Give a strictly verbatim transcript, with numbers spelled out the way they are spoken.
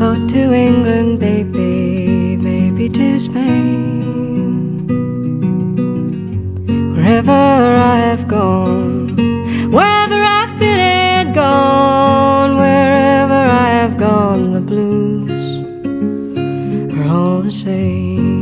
boat to England, baby, maybe to Spain. Wherever I have gone, wherever I've been and gone, wherever I have gone, the blues are all the same.